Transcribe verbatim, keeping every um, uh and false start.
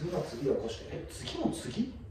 次の次を起こして、え、次の次